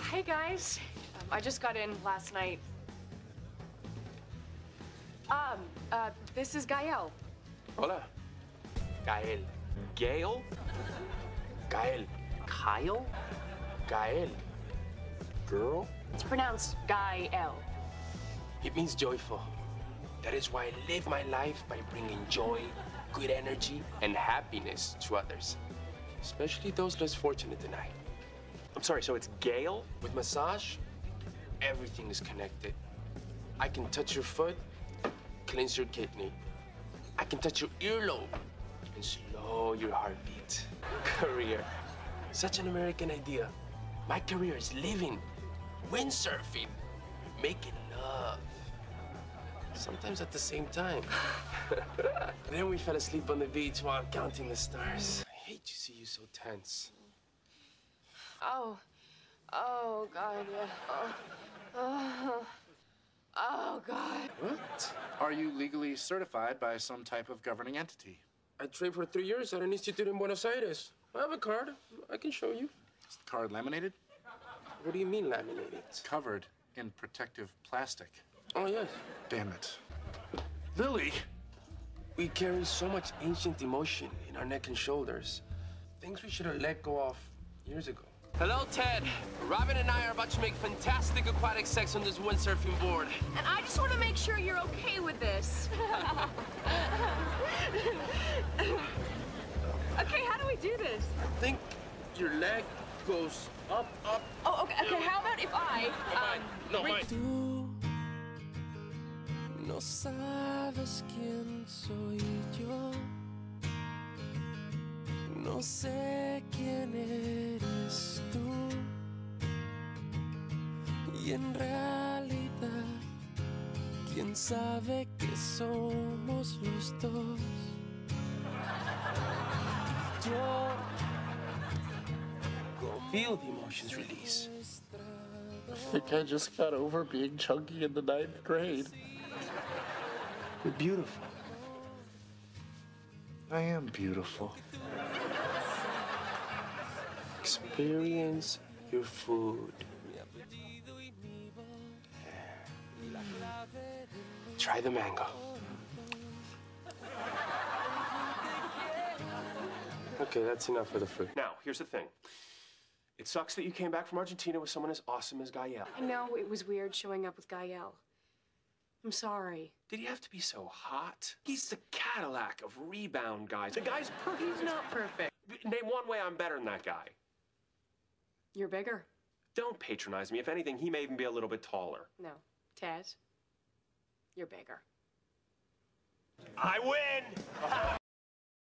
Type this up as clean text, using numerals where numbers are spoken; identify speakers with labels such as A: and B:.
A: Hey, guys. I just got in last night. This is Gael.
B: Hola. Gael. Gail? Gael. Kyle? Gael. Girl?
A: It's pronounced Gael.
B: It means joyful. That is why I live my life by bringing joy, good energy, and happiness to others. Especially those less fortunate than I. I'm sorry, so it's Gail? With massage, everything is connected. I can touch your foot, cleanse your kidney. I can touch your earlobe and slow your heartbeat. Career. Such an American idea. My career is living, windsurfing, making love. Sometimes at the same time. Then we fell asleep on the beach while counting the stars. I hate to see you so tense.
A: Oh, God, yeah. Oh, God.
B: What?
C: Are you legally certified by some type of governing entity?
B: I trained for 3 years at an institute in Buenos Aires. I have a card. I can show you.
C: Is the card laminated?
B: What do you mean laminated?
C: Covered in protective plastic.
B: Oh, yes.
C: Damn it. Lily!
B: We carry so much ancient emotion in our neck and shoulders. Things we should have let go of years ago. Hello, Ted. Robin and I are about to make fantastic aquatic sex on this windsurfing board.
A: And I just want to make sure you're okay with this. Okay, how do we do this?
B: I think your leg goes up, up.
A: Oh, okay. How about if I...
B: No, mine.
D: Tú no sabes quién soy yo. No sé quién eres tú. Y en realidad, quién sabe que somos los dos. Yo
B: Feel the emotions release.
C: I think I just got over being chunky in the 9th grade.
B: You're beautiful.
C: I am beautiful.
B: Experience your food. Try the mango. Okay, that's enough for the food. Now, here's the thing. It sucks that you came back from Argentina with someone as awesome as Gael.
A: I know it was weird showing up with Gael. I'm sorry.
B: Did he have to be so hot? He's the Cadillac of rebound guys. The guy's perfect.
A: He's not perfect.
B: Name one way I'm better than that guy.
A: You're bigger.
B: Don't patronize me. If anything, he may even be a little bit taller.
A: No, Ted, you're bigger.
B: I win!